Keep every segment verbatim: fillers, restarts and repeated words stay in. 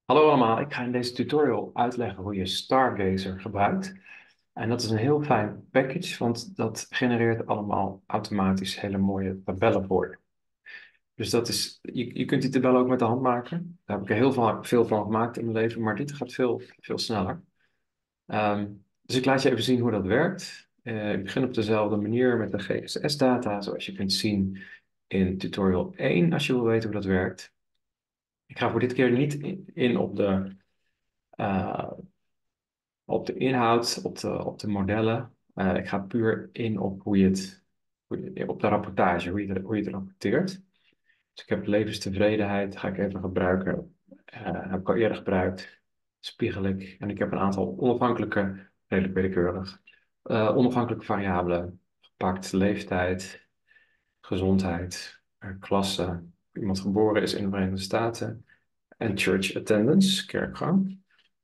Hallo allemaal, ik ga in deze tutorial uitleggen hoe je Stargazer gebruikt. En dat is een heel fijn package, want dat genereert allemaal automatisch hele mooie tabellen voor je. Dus dat is, je, je kunt die tabellen ook met de hand maken. Daar heb ik er heel veel, veel van gemaakt in mijn leven, maar dit gaat veel, veel sneller. Ehm, dus ik laat je even zien hoe dat werkt. Eh, ik begin op dezelfde manier met de G S S-data, zoals je kunt zien in tutorial één, als je wil weten hoe dat werkt. Ik ga voor dit keer niet in, in op de eh, op de inhoud, op de, op de modellen. Eh, ik ga puur in op hoe je het, hoe je- op de rapportage, hoe je, het- hoe je het rapporteert. Dus ik heb levenstevredenheid, ga ik even gebruiken. Eh, heb ik al eerder gebruikt. Spiegel ik. En ik heb een aantal onafhankelijke, redelijk willekeurig, eh, onafhankelijke variabelen gepakt. Leeftijd, gezondheid, eh, klasse, iemand geboren is in de Verenigde Staten. En church attendance, kerkgang.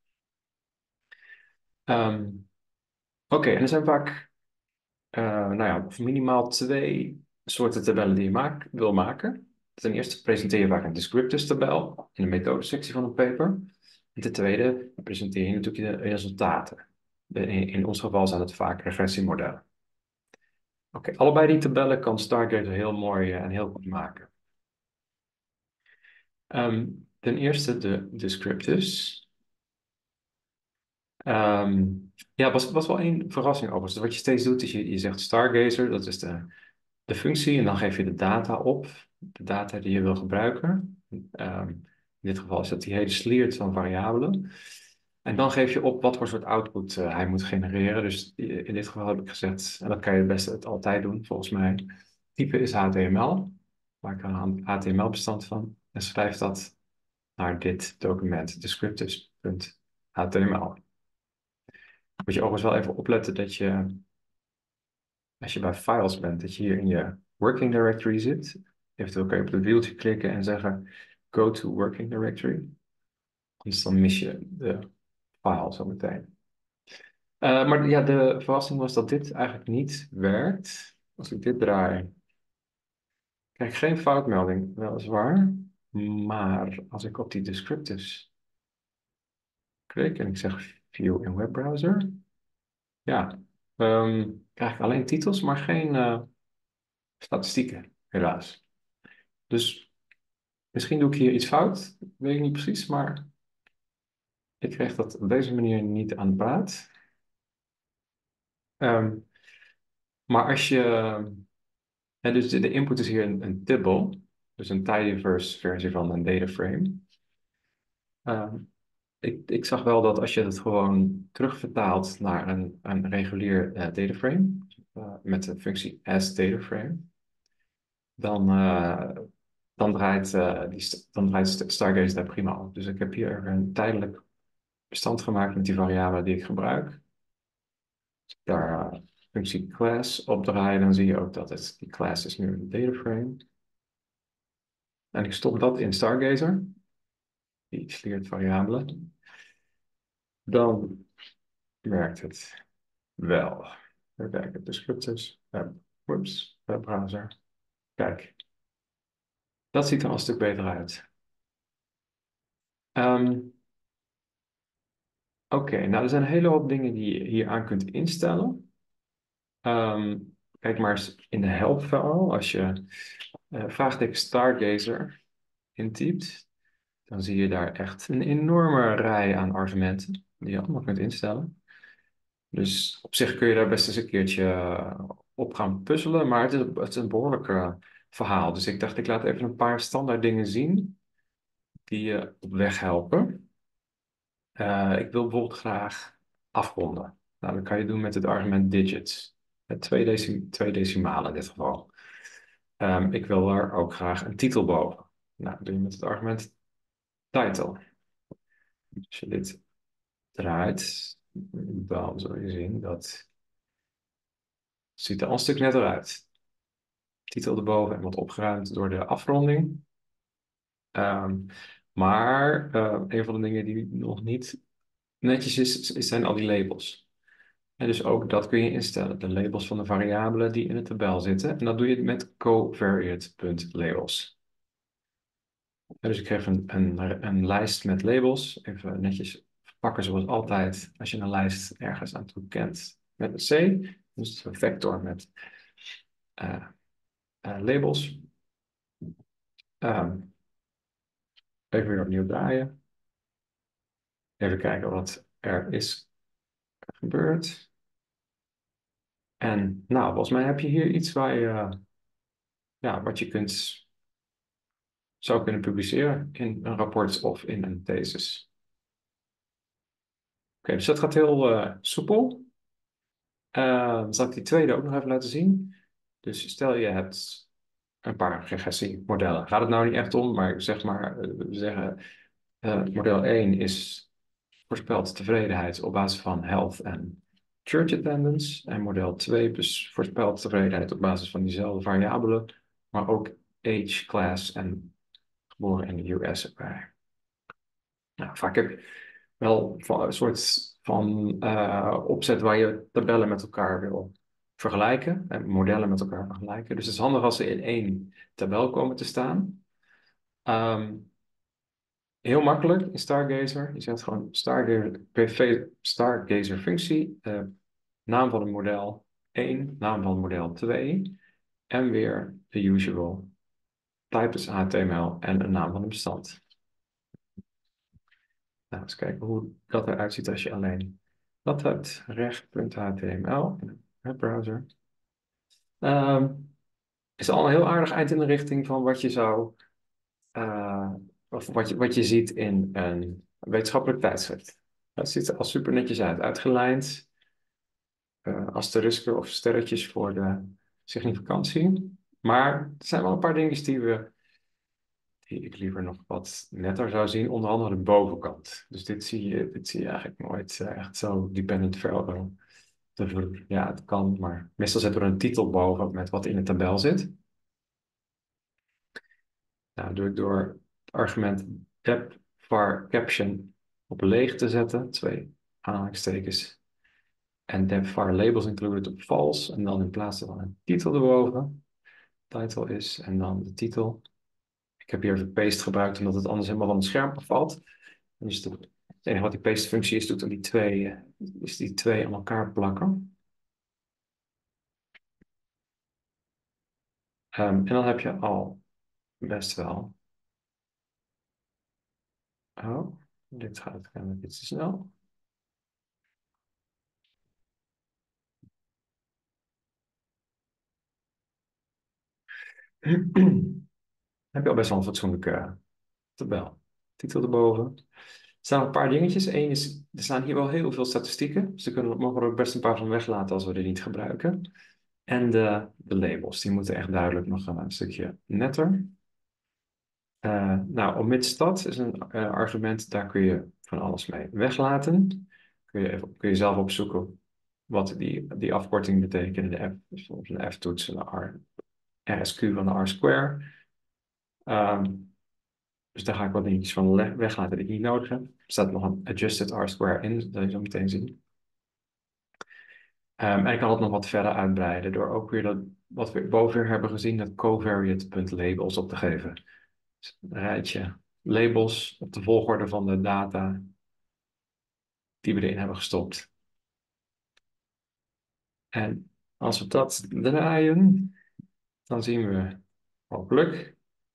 Ehm, Oké, en er zijn vaak eh, nou ja, of minimaal twee soorten tabellen die je maak, wil maken. Ten eerste presenteer je vaak een descriptors tabel in de methodesectie van een paper. En ten tweede presenteer je natuurlijk de resultaten. De- In, in ons geval zijn het vaak regressiemodellen. Oké, allebei die tabellen kan Stargazer heel mooi eh, en heel goed maken. Ehm, ten eerste de descriptors. Ehm, ja, was, was wel één verrassing overigens. Dus wat je steeds doet, is je, je zegt Stargazer, dat is de de functie en dan geef je de data op, de data die je wil gebruiken. Ehm, in dit geval is dat die hele sliert van variabelen. En dan geef je op wat voor soort output eh, hij moet genereren. Dus in dit geval heb ik gezegd, en dat kan je het beste het altijd doen, volgens mij. Type is H T M L. Maak er een H T M L-bestand van en schrijf dat naar dit document, descriptors.html. Moet je overigens wel even opletten dat je als je bij files bent, dat je hier in je working directory zit. Eventueel kan je op het wieltje klikken en zeggen go to working directory. Dus dan mis je de file zo meteen. Eh, maar ja, de verrassing was dat dit eigenlijk niet werkt. Als ik dit draai, krijg ik geen foutmelding, weliswaar. Maar als ik op die descriptors klik en ik zeg view in webbrowser, ja, ehm, krijg ik alleen titels, maar geen eh, statistieken, helaas. Dus misschien doe ik hier iets fout, weet ik niet precies, maar ik kreeg dat op deze manier niet aan de praat. Ehm, maar als je, hè, dus de, de input is hier een, een tibble, dus een tidyverse versie van een dataframe. Ehm, ik, ik zag wel dat als je het gewoon terugvertaalt naar een, een regulier eh, dataframe, eh, met de functie asDataframe, dan, eh, dan draait, eh, die, st- dan draait St- Stargaze daar prima op. Dus ik heb hier een tijdelijk bestand gemaakt met die variabelen die ik gebruik. Daar uh, functie class opdraaien, dan zie je ook dat het, die class is nu een dataframe. En ik stop dat in Stargazer, die leert variabelen. Dan werkt het wel. Even kijken, descriptors, web, whoops, webbrowser. Kijk, dat ziet er al een stuk beter uit. Ehm, Oké, nou er zijn een hele hoop dingen die je hier aan kunt instellen. Ehm, kijk maar eens in de help file, als je uh, vraagteken Stargazer intypt, dan zie je daar echt een enorme rij aan argumenten die je allemaal kunt instellen. Dus op zich kun je daar best eens een keertje eh, op gaan puzzelen, maar het is, het is een behoorlijk eh, verhaal. Dus ik dacht, ik laat even een paar standaard dingen zien die je op weg helpen. Eh, ik wil bijvoorbeeld graag afronden. Nou, dat kan je doen met het argument digits. Met twee, deci twee decimalen in dit geval. Ehm, ik wil er ook graag een titel boven. Nou, dat doe je met het argument title. Als je dit draait, dan zul je zien dat ziet er al een stuk netter uit. Titel erboven en wat opgeruimd door de afronding. Ehm, maar eh, een van de dingen die nog niet netjes is, is- zijn al die labels. En dus ook dat kun je instellen, de labels van de variabelen die in de tabel zitten. En dat doe je met covariate.labels. Dus ik geef een, een, een lijst met labels. Even netjes pakken zoals altijd. Als je een lijst ergens aan toe kent met een C. Dus een vector met uh, uh, labels. Um, even weer opnieuw draaien. Even kijken wat er is gebeurd. En nou, volgens mij heb je hier iets waar je, uh, ja, wat je kunt, zou kunnen publiceren in een rapport of in een thesis. Oké, okay, dus dat gaat heel uh, soepel. Uh, dan zal ik die tweede ook nog even laten zien. Dus stel je hebt een paar regressiemodellen. Gaat het nou niet echt om, maar zeg maar, uh, we zeggen, uh, model één is voorspelt tevredenheid op basis van health en church attendance. En model twee dus voorspelt tevredenheid op basis van diezelfde variabelen, maar ook age, class en geboren in de U S erbij. Nou, vaak heb je wel een soort van uh, opzet waar je tabellen met elkaar wil vergelijken en modellen met elkaar vergelijken. Dus het is handig als ze in één tabel komen te staan. Um, heel makkelijk in Stargazer. Je zet gewoon Stargazer, P V Stargazer functie, uh, naam van het model één, naam van het model twee en weer de usual type is H T M L en een naam van een bestand. Nou, eens kijken hoe dat eruit ziet als je alleen dat hebt. Reg.html in een webbrowser. Um, is al een heel aardig eind in de richting van wat je zou, uh, of wat je, wat je ziet in een wetenschappelijk tijdschrift. Het ziet er al super netjes uit, uitgelijnd, uh, asterisken of sterretjes voor de significantie. Maar er zijn wel een paar dingetjes die we die ik liever nog wat netter zou zien, onder andere de bovenkant. Dus dit zie je, dit zie je eigenlijk nooit uh, echt zo dependent variable. Ja, het kan, maar meestal zetten we er een titel boven met wat in de tabel zit. Nou, doe ik door het argument depth var caption op leeg te zetten, twee aanhalingstekens, en depth var labels included op false, en dan in plaats van een titel erboven, title is, en dan de titel. Ik heb hier even paste gebruikt, omdat het anders helemaal van het scherm afvalt. Dus de, het enige wat die paste-functie is, doet dan die twee, is die twee aan elkaar plakken. Um, en dan heb je al best wel. Oh, dit gaat kennelijk iets te snel. Heb je al best wel een fatsoenlijke tabel. Titel erboven. Er staan een paar dingetjes. Eén is, er staan hier wel heel veel statistieken. Dus daar kunnen we, mogen we er ook best een paar van weglaten als we die niet gebruiken. En de, de labels, die moeten echt duidelijk nog een stukje netter. Uh, nou, omits dat is een uh, argument, daar kun je van alles mee weglaten. Kun je, even, kun je zelf opzoeken wat die, die afkorting betekent. De F, dus een F-toets en de R, R S Q van de R-square. Um, dus daar ga ik wat dingetjes van weglaten die ik niet nodig heb. Er staat nog een adjusted R-square in, dat zul je zo meteen zien. Um, en ik kan het nog wat verder uitbreiden door ook weer dat, wat we boven weer hebben gezien, dat covariate.labels op te geven. Dus een rijtje labels op de volgorde van de data die we erin hebben gestopt. En als we dat draaien, dan zien we hopelijk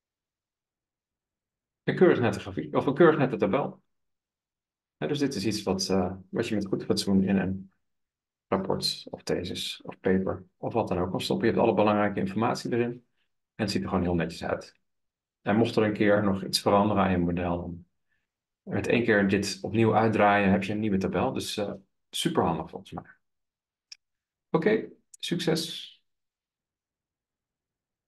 een keurig nette grafiek, of een keurig nette tabel. Ja, dus dit is iets wat, uh, wat je met goed fatsoen in een rapport of thesis of paper of wat dan ook kan stoppen. Je hebt alle belangrijke informatie erin en het ziet er gewoon heel netjes uit. En mocht er een keer nog iets veranderen aan je model, dan met één keer dit opnieuw uitdraaien heb je een nieuwe tabel. Dus uh, super handig volgens mij. Oké, okay, succes!